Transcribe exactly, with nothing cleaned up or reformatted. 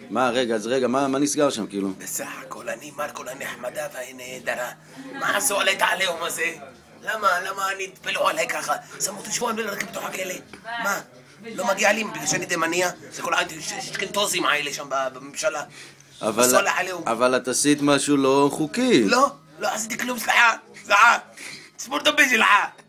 מה, רגע, אז רגע, מה נסגר שם, כאילו? בסך הכל, אני מרקו לנחמדה והנהדרה. מה עשו עלי את העליהום הזה? למה, למה נטפלו עליי ככה? שמו אותי שבועיים לרקב בתוך הכלא. מה? לא מגיע לי בגלל שאני תימניה? זה כל השקנטוזים האלה שם בממשלה. אבל את עשית משהו לא חוקי. לא, לא עשיתי כלום, סליחה, סליחה. ספור את הפה שלך.